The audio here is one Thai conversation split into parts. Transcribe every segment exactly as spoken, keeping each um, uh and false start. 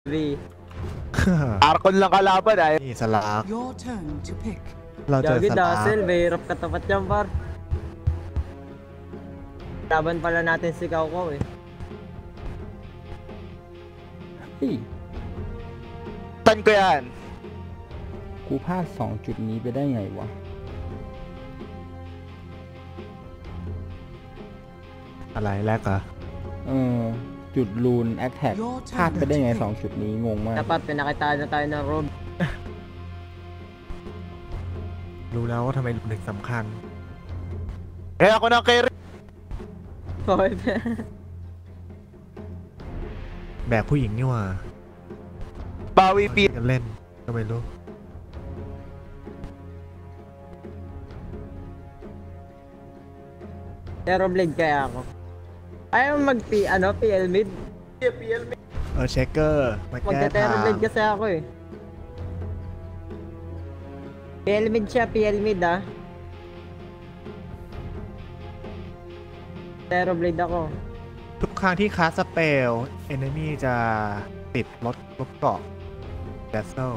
วี Arkon lang kalaban ay. นี่สลาก Your turn to pick. เราเจอ Gagi สลาก Dazzle, mahirap katapat yan par. Laban pala natin si Kaukaw eh. เฮ้ย Tan ko yan. กูพลาดสองจุดนี้ไปได้ไงวะอะไรแรกอะเออ จุดรูนแอคแท็กพลาดไปได้ไงสองจุดนี้งงมาก Dapat pinakitaan na tayo ng road. รู้แล้วว่าทำไมหลุมหนึ่งสำคัญ Kaya ako na carry. Okay. แบกผู้หญิงนี่หว่า Bawi P. กันเล่นก็ไม่รู้ Aeroblade kaya ako. Ayaw mag-P, ano, P L mid. P L mid. เออเช็คเกอร์มาแก้ทาง Magka-Aeroblade kasi ako eh. P L mid siya, P L mid ah. Aeroblade ako. ทุกครั้งที่คาสเปลเอนมี่จะติดลดลบเกาะแดสเซล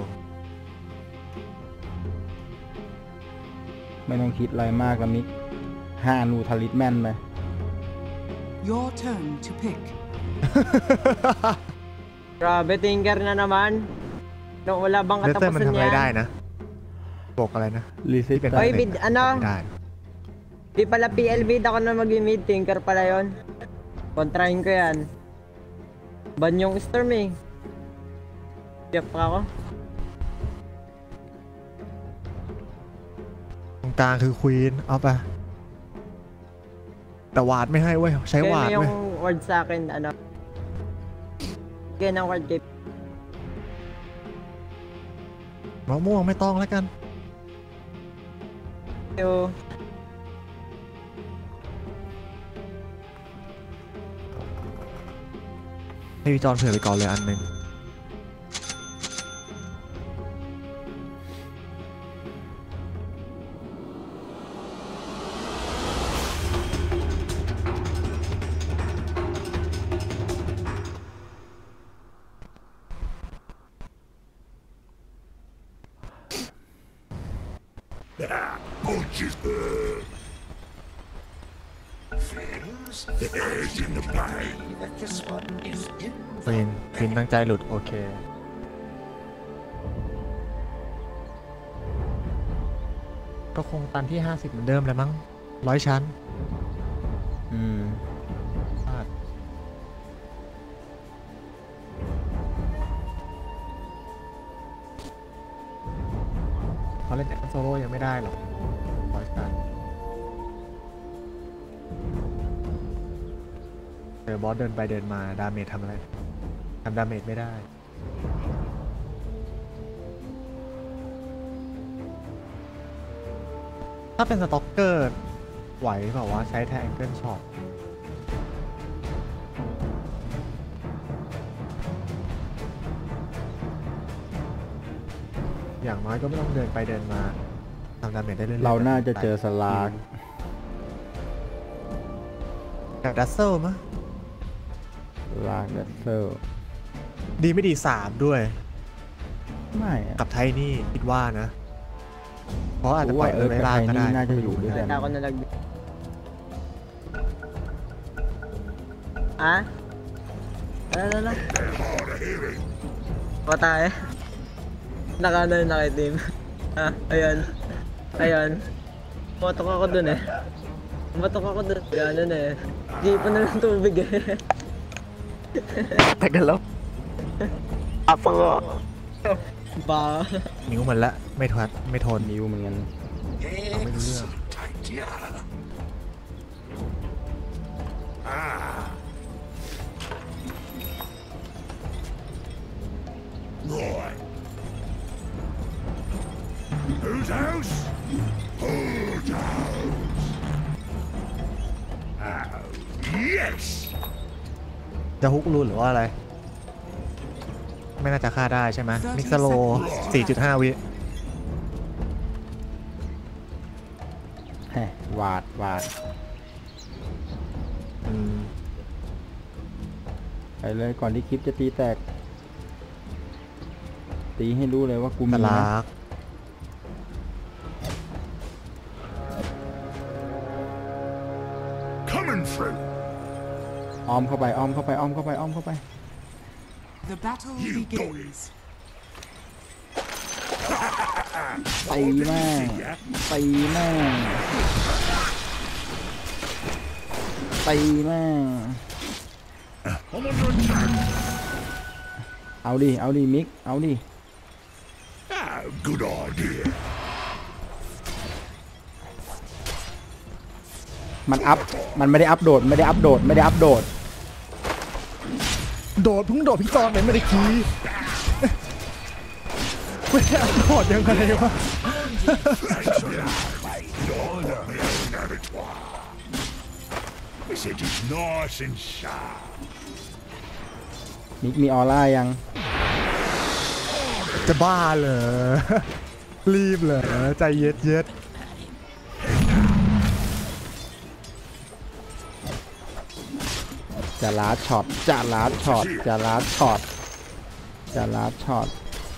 ไม่ต้องคิดอะไรมากกับมิกห้านูทาริสแมนไป Your turn to pick. Grabe, tinker na naman. Nung wala bang เดสเซลมัน katapusan ทำอะไร niya. ได้นะบอกอะไรนะรีเซ็ตเป็นแต่ Oy, mid, ano? ได้ Di pala P L mid, ako na mag-mid. Tinker pala yon. Kontrahin ko yan. Ban yung storm eh. Tiyak pa ako. ตรงกลางคือควีนเอาไปแต่วาดไม่ให้เว้ยใช้ Kaya วาด na เว้ย yung word sa akin, ano. Kaya ng word kay มะม่วงไม่ต้องแล้วกัน Yo. ให้พี่จอนเผื่อไปก่อนเลยอันหนึ่ง ควีนควีนตั้งใจหลุดโอเคก็คงตันที่ห้าสิบเหมือนเดิมเลยมั้งร้อยชั้นอืมพลาดเขาเล่นแต่โซโล่ยังไม่ได้หรอกร้อยชั้นเจอบอสเดินไปเดินมาดาเมจทำอะไรทำดาเมจไม่ได้ถ้าเป็นสต็อกเกอร์ไหวเปล่าวะใช้แทงเกิลช็อตอย่างน้อยก็ไม่ต้องเดินไปเดินมาทำดาเมจได้เรื่อยๆเราน่าจะเจอสลากกับดัสเซิลมั้ยลากเดสเซอร์ดีไม่ดีสามด้วยไม่อะกับไทนี่คิดว่านะ เพราะอาจจะกูปล่ว่าอยเอเอออกับไม่ไทล่างก็นี่ได้น่าจะอยู่ด้วยกัน Kita ako nalag... Ah? Ano, ano, ano? Patay. Nakano yung nakiteam. Ah, ayun. Ayun. Pumatok ako dun eh. Pumatok ako dun. Ganun eh. Di pa na ng tubig eh. Tagalaw. Apa ko. Ba? นิ้วมันละไม่ทนไม่ทนนิ้วเหมือนกันเราไม่รู้เรื่อง Whose house? Whose house? Oh, yes! จะฮุกรูนหรือว่าอะไร ไม่น่าจะฆ่าได้ใช่ไหมมิกซโล สี่จุดห้า วิแฮะวาดวาดอืมไปเลยก่อนที่คลิปจะตีแตกตีให้รู้เลยว่ากูตมีลานะก Coming through. อ้อมเข้าไปอ้อมเข้าไปอ้อมเข้าไปอ้อมเข้าไป The battle You begins. ตีแม่งตีแม่งตีแม่ง I'm under attack. เอาดิเอาดิมิกเอาดิ Ah, good idea. มันอัพมันไม่ได้อัพโดดไม่ได้อัพโดดไม่ได้อัพโดดโดดเพิ่งโดดพี่จอนเลยไม่ได้คีย์ไม่ได้โดดยังไงวะ This it is nice and sharp. มิกมีออร่ายังจะบ้าเหรอ รีบเหรอ ใจเย็ดเย็ดจะลาดช็อตจะลาดช็อตจะลาดช็อตจะลาดช็อต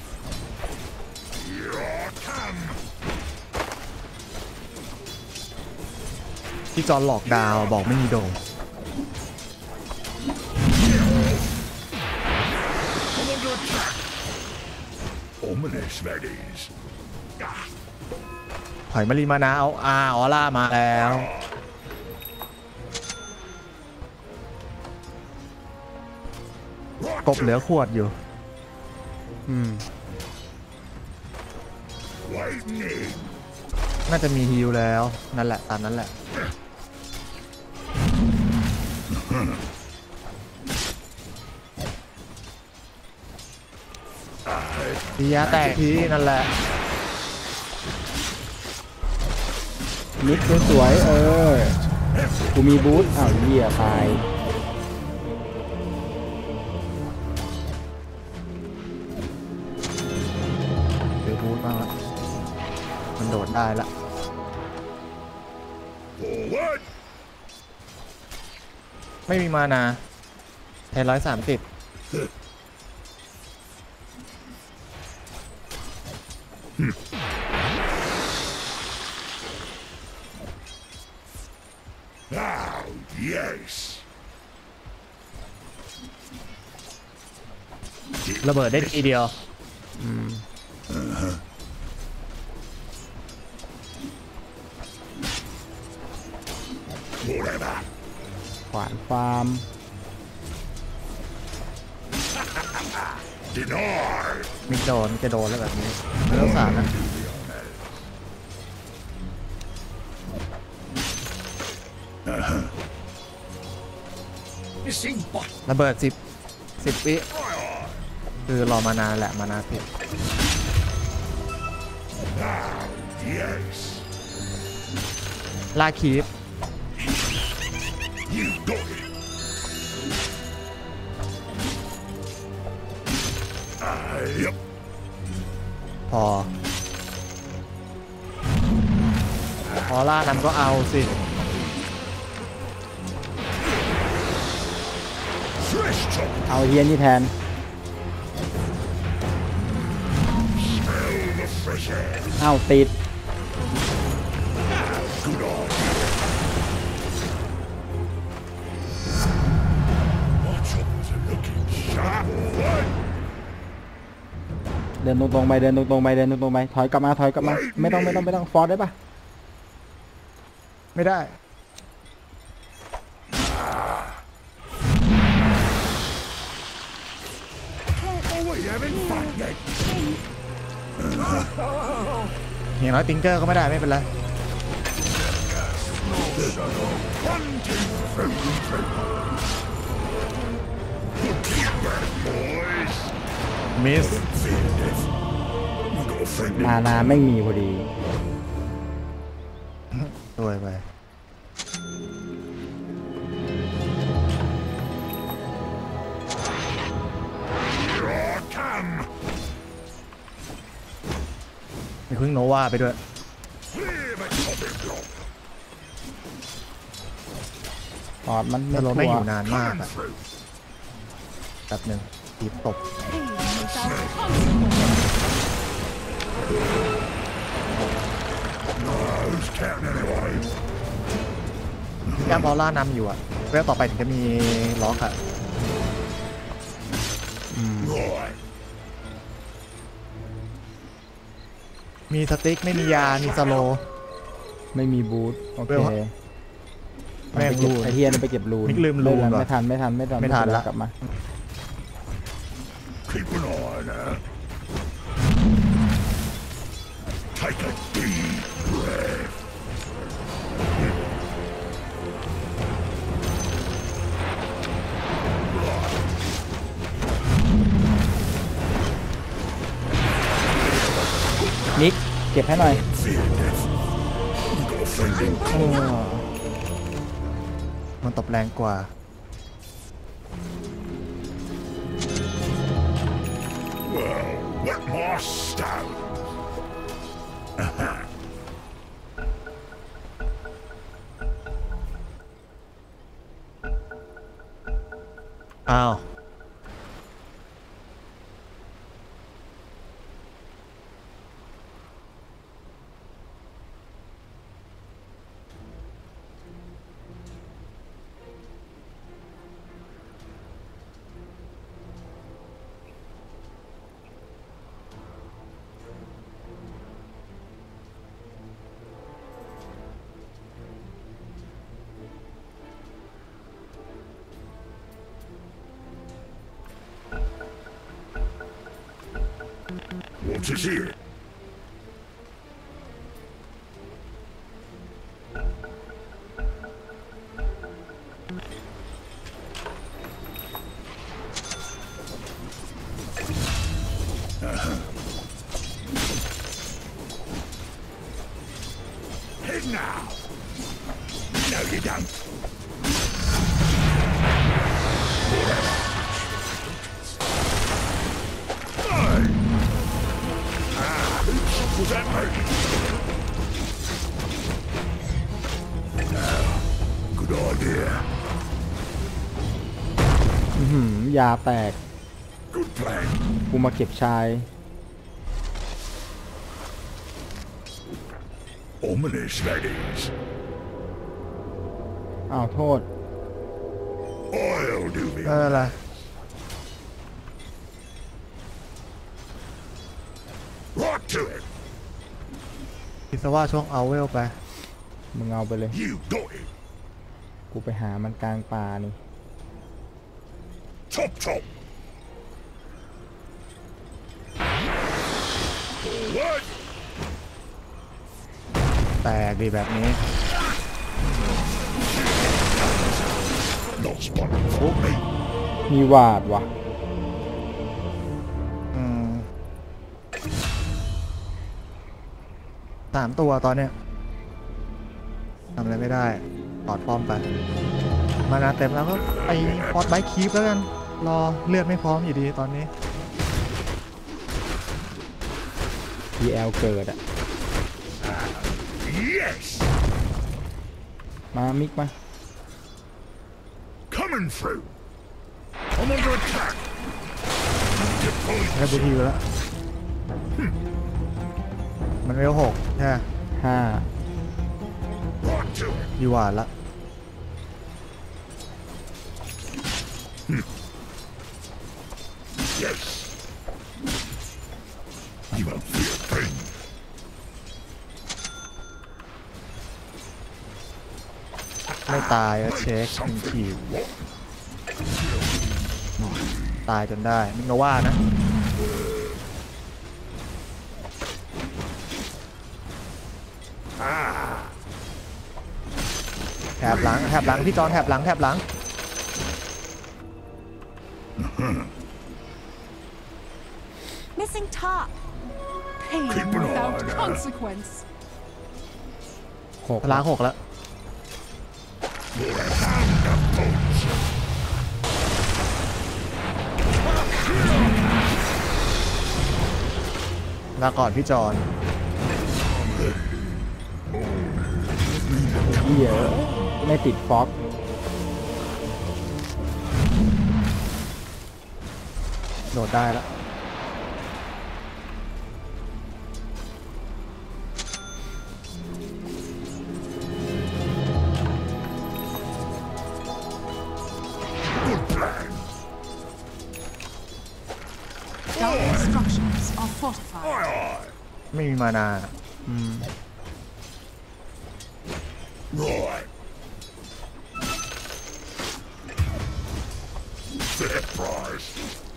พี่จอนหลอกดาวบอกไม่มีโดง I'm under attack. Ominous, that is. ถอยมารีมานาเอาอาออร่ามาแล้วกบเหลือขวดอยู่อืม Lightning. น่าจะมีฮิลแล้วนั่นแหละตามนั้นแหละดียาแตกทีนั่นแหละมิกสวยๆเออกูมีบูทอ้าวเหี้ยตายเดี๋ยวพูดบ้างละมันโดดได้ละ Forward. ไม่มีมานาแทนร้อยสามสิบ Oh, yes. ระเบิดได้ทีเดียว Whatever. ขวานฟาร์ม Denied. มิกโดนจะโดนแล้วแบบนี้ไม่ต้องสารนะ Missing but ระเบิดสิบสิบวิคือรอมานานแหละมานาผิด yes. ลากคีฟ You got it. Ah, yep. พอพอล่านั้นก็เอาสิ Fresh top. เอาเฮียนี่แทน Smell the fresh air. อ้าวติด Good idea. My choppers are looking sharp. What? เดินตรงๆไปเดินตรงๆไปเดินตรงๆไปถอยกลับมาถอยกลับมาไม่ต้องไม่ต้องไม่ต้องฟอร์สได้ปะไม่ได้ Oh, we having fun yet? อย่างน้อยติงเกอร์ก็ไม่ได้ไม่เป็นไร One, two, three, three. Good feedback, boys. มิส You got a friend มานาไม่มีพอดีด้วยไป Here I come. มีพึ่งโนวาไปด้วย Clear the chopping block. ปอดมันไม่แต่เราทั่ไม่วอยู่นานมาก Coming อะ through. แบบหนึ่งทีบตกจัมออร่านำอยู่อะเวลต่อไปถึงจะมีล็อกอะอืม Right. มีสติ๊กไม่มียา มีสโลไม่มีบูทโอเคเวลฮะมันไปเก็บแม่งรูนไอเทียนนไปเก็บรูนมิกลืมรูนไทันว่ะไม่ทันไม่ทันไม่ทันไม่ทันละกลับมา Keep an eye on her. Take a deep breath. นิกเก็บให้หน่อย Fear death. You got a friend in เออมันตบแรงกว่า well. Wet my stone. อ้าว What is it? Head now. No, you don't. Hey! Ah, was that me? Good idea. อื้อหือยาแตก Good plan. กูมาเก็บชาย Ominous, that is. อ้าวโทษ I'll do me. เอออะไร Right to it. คิดซะว่าช่วงเอาเวลไปมึงเอาไปเลย You got it. กูไปหามันกลางป่านี่ Top top. Forward. แตกดีแบบนี้ Not spotted for me. มีวาดว่ะอืมสามตัวตอนเนี้ยทำอะไรไม่ได้ปลอดป้อมไป มานาเต็มแล้วก็ไปฟอร์ดไบค์คีปแล้วกัน รอเลือดไม่พร้อมอยู่ดีตอนนี้พี แอล เกิดอะ Yes. มามิกมา Coming through. I'm under attack. Deploy. แค่บูทีแล้ว มันเวลหกใช่ไหมห้า Right to it. ยูหวานละ Yes. You won't feel pain. ไม่ตายก็เช็คหนึ่งขีด What? ตายจนได้มิโนว่านะ Ah. แถบหลังแถบหลังพี่จอนแถบหลังแถบหลัง Missing top. Pain Keep an eye without on her. consequence. หกล้างหกแล้ว You're a hand of bones. ลาก่อนพี่จอนเหี้ยไม่ติดฟ็อกโดดได้แล้ว Dire structures are fortified. ไม่มีมานาอืม Right. Fair price.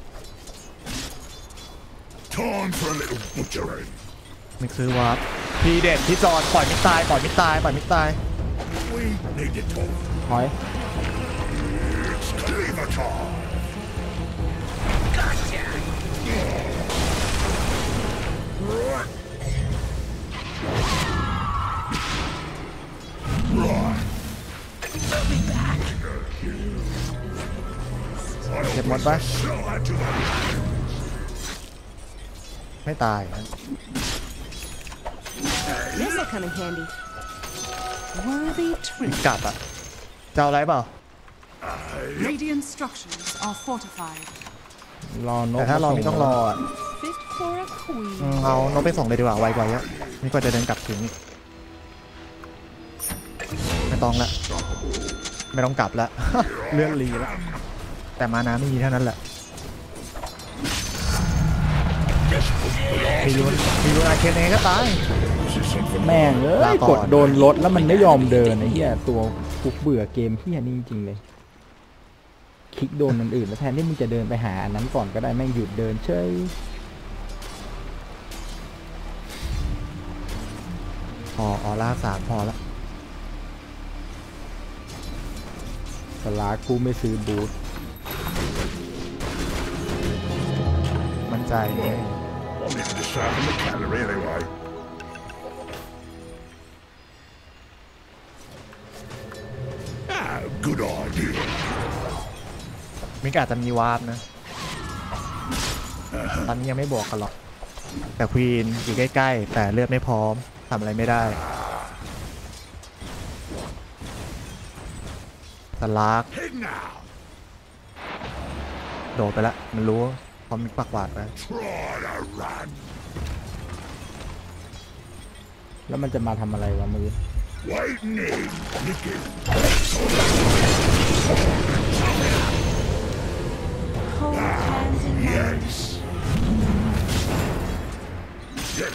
Time for a little butchering. มิกซื้อวาร์ปพีเด็ดพี่จอนปล่อยมิกตายปล่อยมิกตายปล่อยมิกตาย We need to talk. ถอย It's cleaver time. Right. เก็บหมดปะ Slide to the ไม่ตายนะ This will come in handy. Worthy มิก trick. กลับอ่ะจะเอาอะไรเปล่า Radiant structures are fortified. รอนกแต่ถ้ารอมิกต้องรออ่ะ Fit for a queen. อืมเอานกไปส่งเลยดีกว่าไวกว่าเยอะนี่ก็จะเดินกลับถึงอีกไม่ต้องละไม่ต้องกลับละ เลื่อนรีละแต่มานาไม่มีเท่านั้นแหละมีรูนมีรูนอาเคนเองก็ตายแม่งเอ้ลาย ก่กอนดโดนรถแล้วมันไม่ยอมเดินไอ้เหี้ยตัวกูเบื่อเกมเหี้ยนี่จริงๆเลย คลิกโดนมันอื่นแล้วแทนที่มึงจะเดินไปหาอันนั้นก่อนก็ได้แม่งหยุดเดินเฉยพอออร่าสามพอละสลากูไม่ซื้อบูทมั่นใจ I'm in the south of the calorie anyway. Ah, good idea. มิกอาจจะมีวาร์ปนะ ตอนนี้ยังไม่บอกกันหรอก แต่ควีนอยู่ใกล้ๆ แต่เลือดไม่พร้อมทำอะไรไม่ได้สลาก Head now. โดดไปละมันรู้พร้อมมิกปักหวาดไป Try to run. แล้วมันจะมาทำอะไรวะมือ Waiting in. Nicking. Hold hand in hand. Yes. Yes.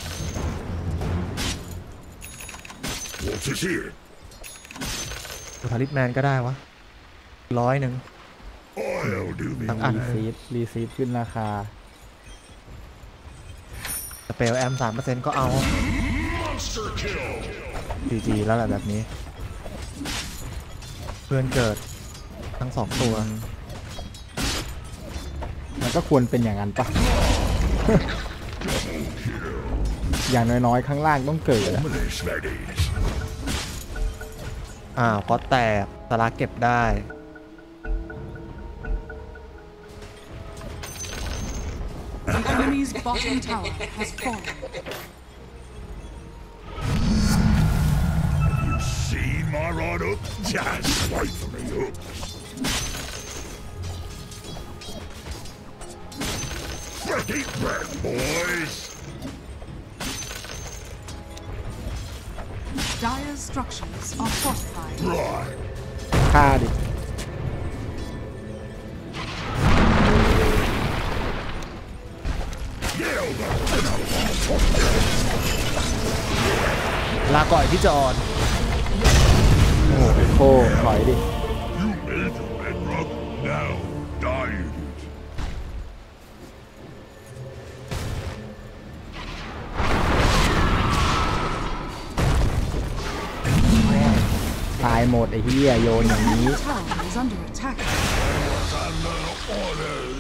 What is here? ดูทาริสแมนก็ได้วะร้อยหนึ่ง I'll do me. ทั้งอันรีซีฟรีซีฟขึ้นราคาสเปลแอมสามเปอร์เซ็นต์ก็เอา Monster kill. จีจีแล้วแหละแบบนี้ เพื่อนเกิดทั้งสองตัวมันก็ควรเป็นอย่างนั้นปะ อย่างน้อยๆ ข้างล่างต้องเกิดอะ Ominous ladies. อ่าวพอแตกสลากเก็บได้ The enemy's bottom tower has fallen. You seen my ride up? Just wait for me up. Ready, red boys. Dire structures are fortified. Right. ฆ่าดิ Yell the ลาก่อยพี่จอนโอ้โหโค้ถอยดิ You made the bedrock. Now die in it. ตายหมดไอ้เหี้ยโยนอย่างนี้ Tower is under attack. Orders.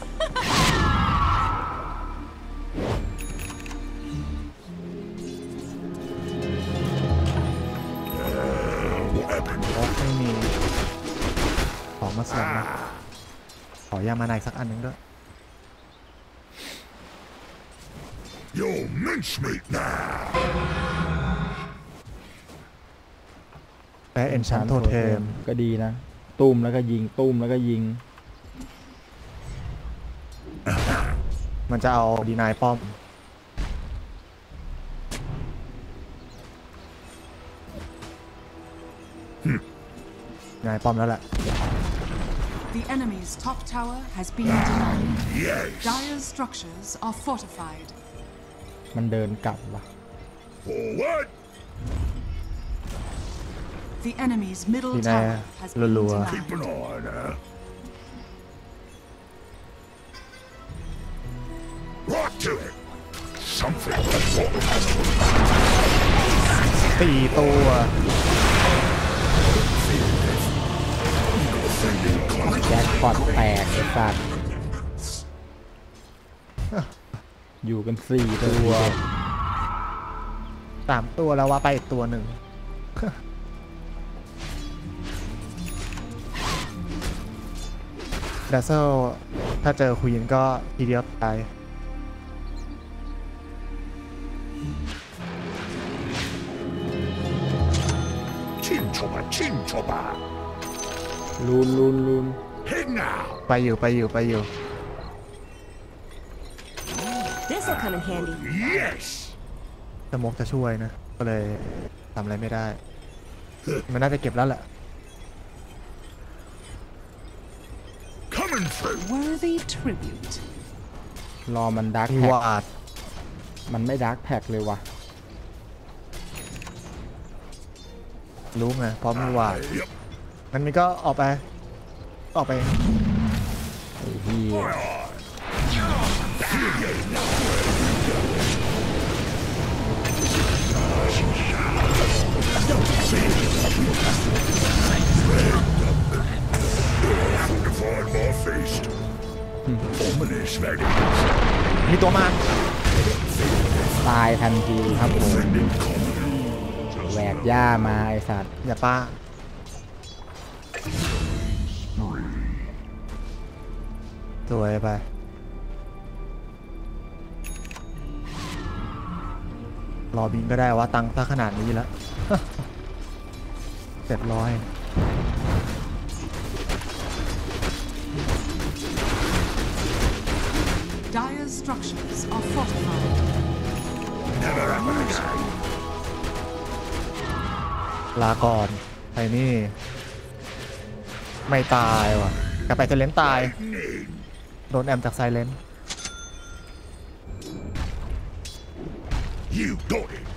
โอ๊คไม่มีของมาเสริมนะขอยามาในสักอันหนึงด้วย You're mincemeat now. แปะเอนชันโทเทมก็ดีนะ ตุ้มแล้วก็ยิง ตุ้มแล้วก็ยิงมันจะเอาดีนายป้อม นายป้อมแล้วแหละ The enemy's top tower has been denied. Yes. Dire's structures are fortified. มันเดินกลับว่ะ Forward. The enemy's middle ที่แน่ tower has been รัว denied. Keep an eye on her. Right to it. Something. ๆสี่ตัวแจ็คพอตแตกไอ้สัตว์อยู่กันสี่ตัวสามตัวแล้วว่าไปอีกตัวหนึ่ง ดัซเซลถ้าเจอควีนก็ทีเดียวตาย Chin chopper, chin chopper. ลูนลูนลูน Head now. ไปอยู่ไปอยู่ไปอยู่ This'll come in handy. Yes. สโมกจะช่วยนะ ก็เลยทำอะไรไม่ได้ มันน่าจะเก็บแล้วแหละ Coming through. Worthy tribute. รอมันดักมีแท็กวาดมันไม่ดักแท็กเลยว่ะรู้ไงเพราะมีวาด Yep. มันมีก็ออกไป ออกไปไอ้เหี้ย Find my feast. Ominous that is. มีตัวมาตายทันทีครับผม Offending common. แหวกหญ้ามาไอสัตว์อย่าป้า สวยไป รอบินก็ได้ว่าตังค์ซะขนาดนี้แล้ว เจ็ดร้อย Dire's structures are fortified. Never happen again. ลาก่อนไอ้นี่ ไม่ตายว่ะกลับไปไซเลนตาย โดนแอมจากไซเลน You got it.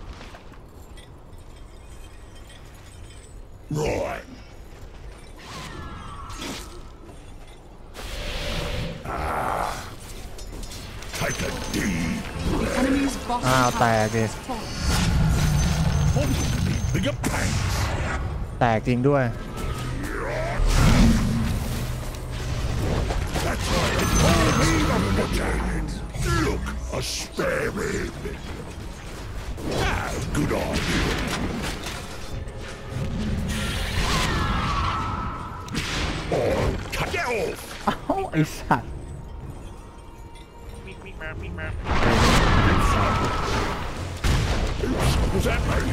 Right. Ah. Take a deed. The enemy's bottom Ah, tower tag it. has fallen. Need bigger pains. แตกจริงด้วย That's right. Call me the butcher. Look, a spare rib. Ah, good idea. Oh, cut it off. เอ้าไอสัตว์ Oops, was that me?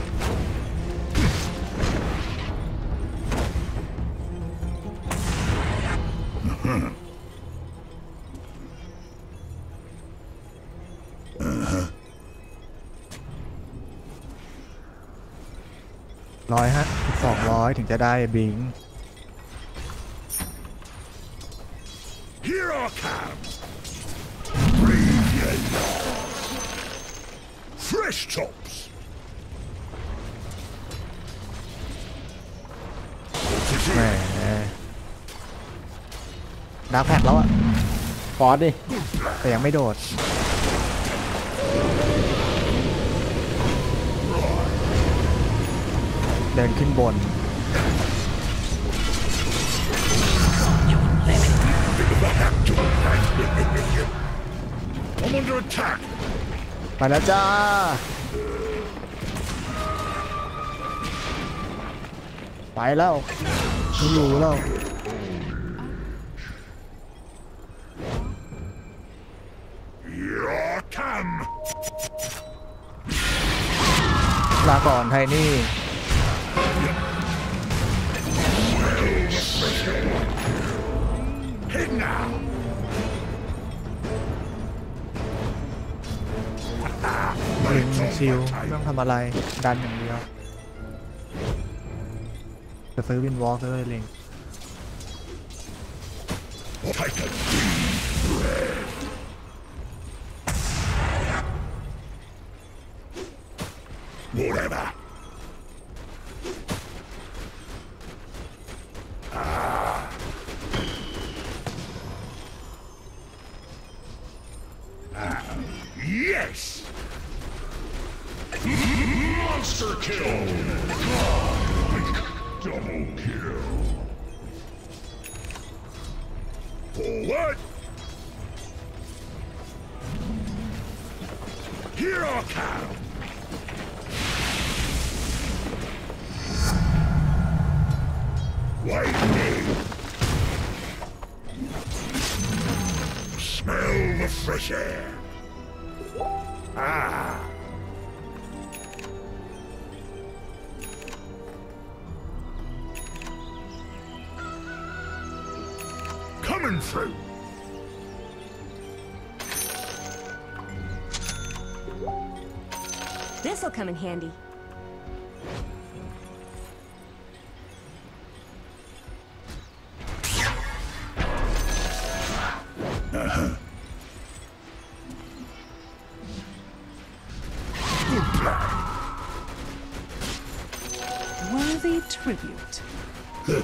ร้อยฮะอีกสองร้อยถึงจะได้บิง Here I come. Breathe ye long. Fresh chops. แหมดาร์กแพ็กแล้วอะฟอสดิแต่ยังไม่โดด เดินขึ้นบน I'm under attack. ไปแล้วจ้า ไปแล้วไม่อยู่แล้ว Here I come. ลาก่อนไทนี่ Head now. ลิงชิลไม่ต้องทำอะไร ดันอย่างเดียว จะซื้อวินวอล์กเลยลิง Take a deep breath. Whatever. Ah. Ah. Yes. Monster kill. Double kill. Forward. Here I come. Wait me. Smell the fresh air. Ah. Coming through. This'll come in handy. Uh-huh. Worthy tribute. Huh.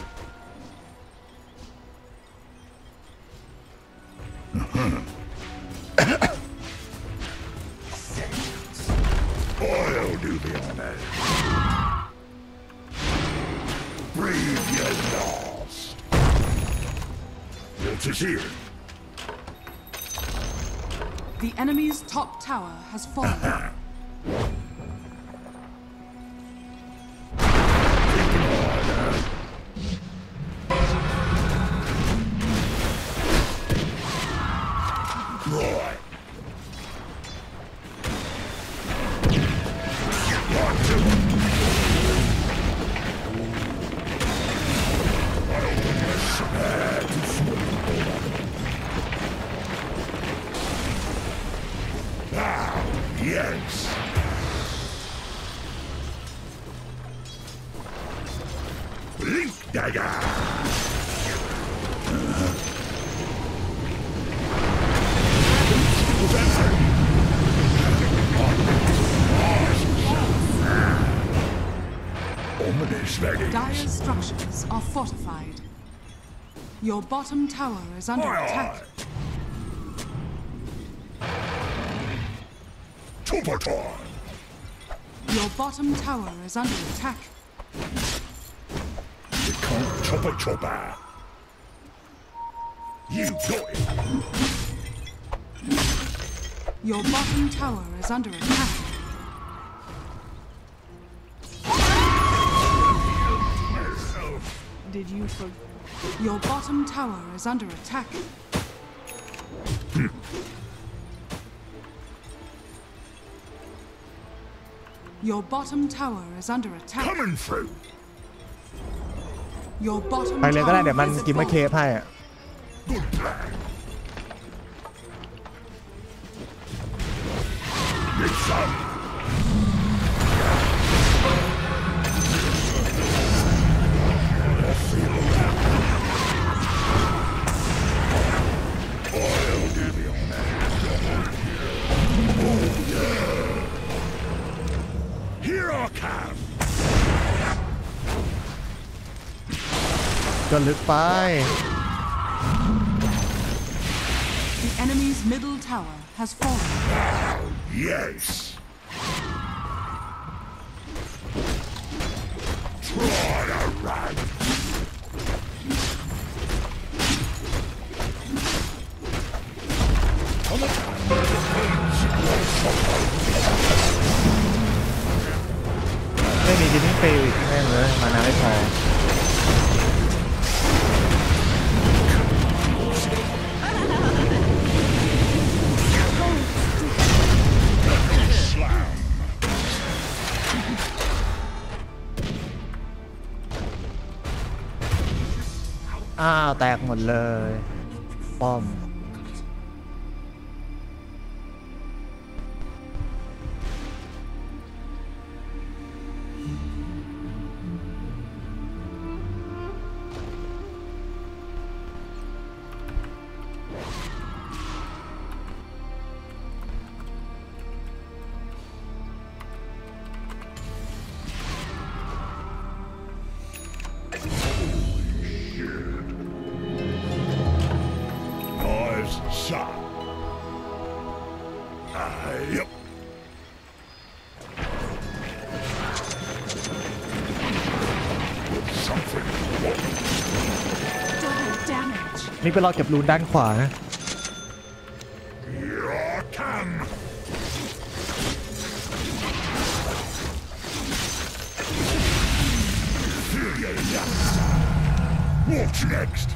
I'll do the honor. Breathe your loss. What is here? The enemy's top tower has fallen. Right. Ah, yes. Blink dagger. Ominous ready. Dire's structures are fortified. Your bottom tower is under attack. Super time. Your bottom tower is under attack. You can't chopper chopper. You got it. Your bottom tower is under attack. Did you forget? Your bottom tower is under attack. Hmm. Your bottom tower is under attack. Coming through. Your bottom ไปเลยก็ได้ tower เดี๋ยวมัน is กินมาเคฟ fallen. ให้อะ Good plan. Get some. I'll do the honor. Oh, yeah. Here I come. ก็ลึกไป The enemy's middle tower has fallen. Yes. Try to run. Come on. ไม่มีจินนี่เฟลอีกแม่งเลยมานาไม่พอ Slam. อ้าวแตกหมดเลย ป้อม Yep. Something. Double damage. นี่ไปรอเก็บรูนด้านขวานะ Here come. What's next?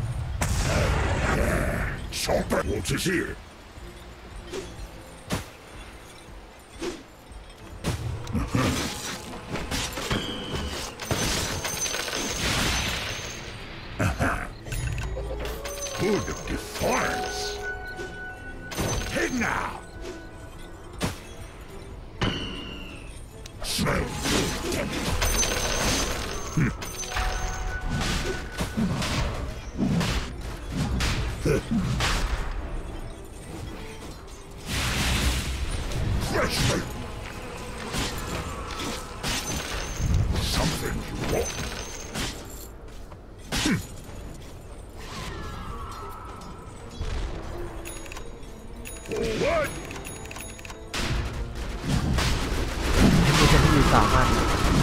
Chopper. What is here? Good defiance. Head now. Smell good. Hmm. Fresh meat. Something you want. Hmm. Forward. มีจะมีอยู่สามอัน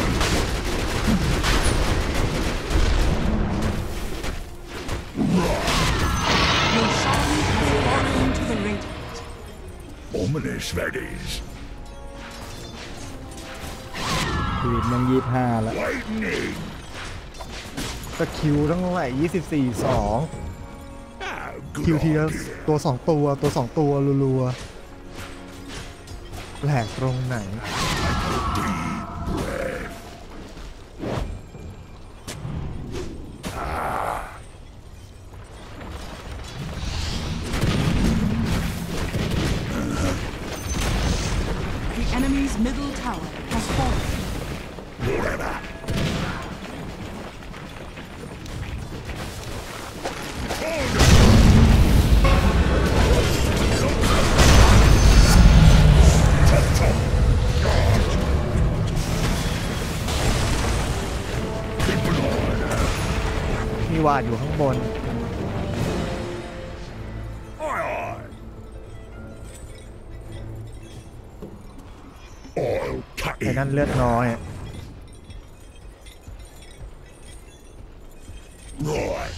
Your shine has fallen to the radiant. Ominous, that is. ชีวิตมันยี่ห้าแล้ว Lightning. สกิลตั้งเท่าไหร่ยี่สิบสี่ สอง Ah, คิว good ทีละ idea. ตัวสองตัวตัวสองตัวรัวๆแหลกตรงไหน The enemy's middle tower has fallen. Whatever. Keep an eye มีวาดอยู่ข้างบน Aye, aye. I'll cut ไอ้ it. นั่นเลือดน้อย Right.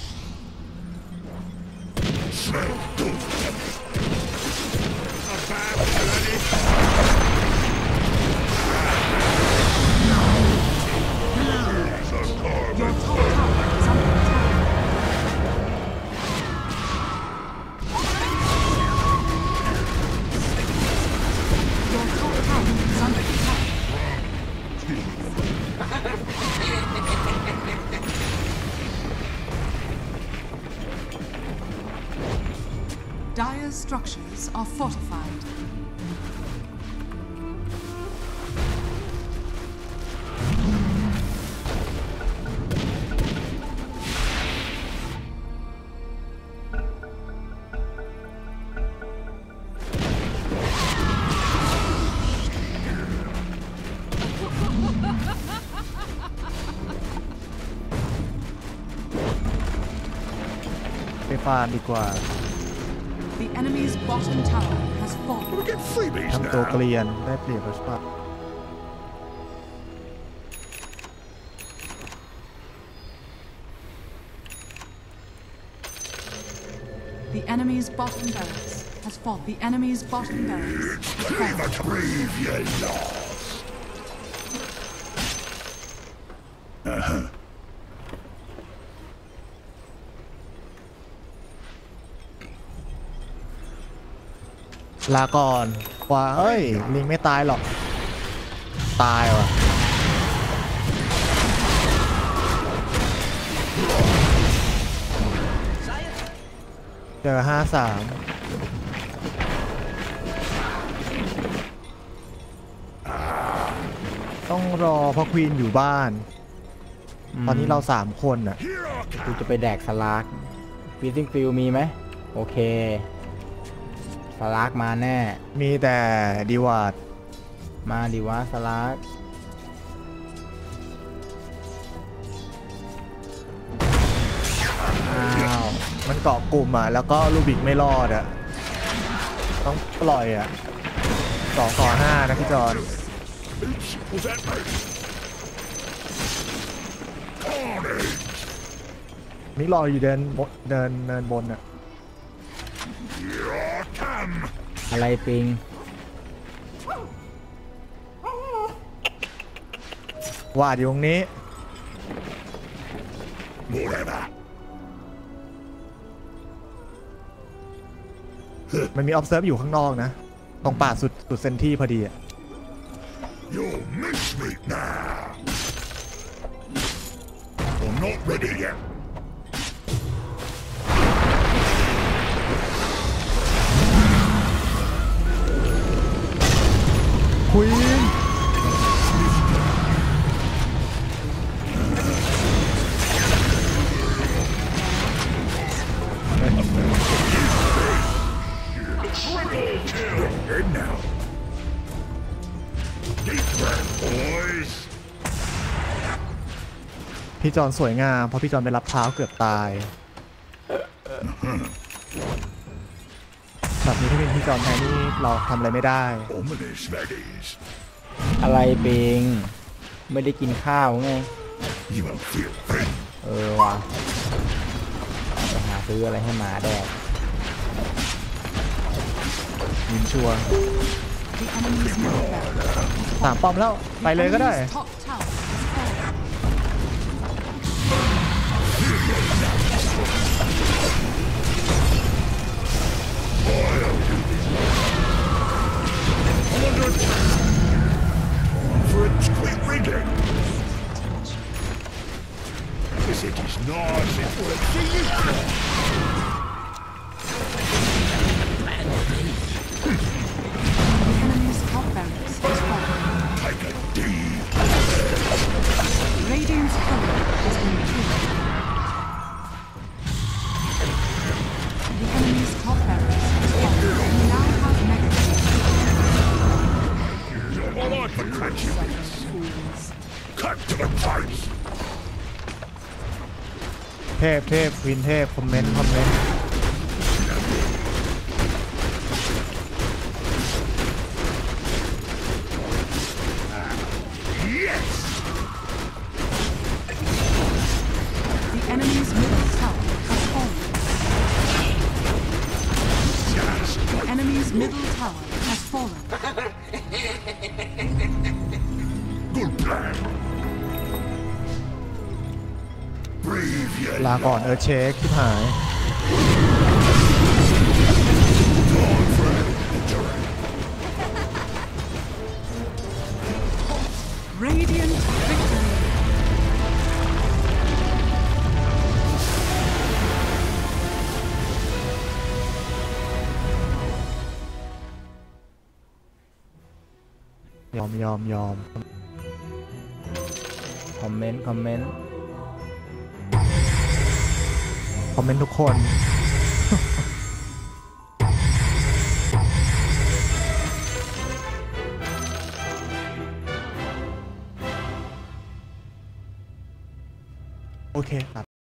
Smell good. Your top tower is under attack. Your top tower is under attack. Dire's structures are fortified. ๆไปฟาร์มดีกว่า The enemy's bottom tower has fallen. We get freebies ทำตัวเก now. ลียนได้เปรียบรัสปา The enemy's bottom barracks has fallen. The enemy's bottom barracks has fallen. But breathe your loss. Uh-huh. ลาก่อนขวาเอ้ย ลิงไม่ตายหรอก ตายว่ะ เจอห้าสามต้องรอเพราะควีนอยู่บ้าน ตอนนี้เราสามคนน่ะ Here I กู come. จะไปแดกสลากฟิซซิ่งฟิลมีไหมโอเคสลากมาแน่มีแต่ดีวาดมาดิวะสลากอ้าวมันเกาะกลุ่มอ่ะ แล้วก็ลูบิกไม่รอดอ่ะ ต้องปล่อยอ่ะสองต่อห้านะพี่จอน Was that me? Carnage! มิกรออยู่เดินบนเดินเดินบนอ่ะ Here I come! อะไรปิงวาดอยู่ตรงนี้ Whatever. มันมี observe อยู่ข้างนอกนะ ตรงป่าสุดสุดเซนที่พอดีอ่ะ You're mincemeat now. I'm not ready yet. คุยน Dead now. Deep breath, boys. พี่จอนสวยงามเพราะพี่จอนไปรับเท้าเกือบตายแบบนี้ถ้าเป็นพี่จอนแทนนี่เราทำอะไรไม่ได้ Ominous, that is. อะไรปิง ไม่ได้กินข้าวไง You won't feel pain. เออว่ะไปหาซื้ออะไรให้หมาแดกยินชัวร์ The enemy's middle barracks. สามป้อมแล้วไปเลยก็ได้ Enemy's top tower has fallen. For its quick reading. Yes, it is nice. It works for you. The enemy's top barracks has fallen. Take a deep. Radiant's cover has been killed. The enemy's top barracks has fallen. We now have mega I like the crunchy bits. fools. Cut to the chase. เทพเทพวินเทพคอมเมนต์คอมเมนต์ Yes. The enemy's middle tower has fallen. The enemy's middle tower has fallen. Good plan. Breathe, you ลาก่อนเออเช็คที่หาย Radiant victory. ยอมยอมยอมคอมเมนต์ คอมเมนต์คอมเมนต์ทุกคน โอเคครับ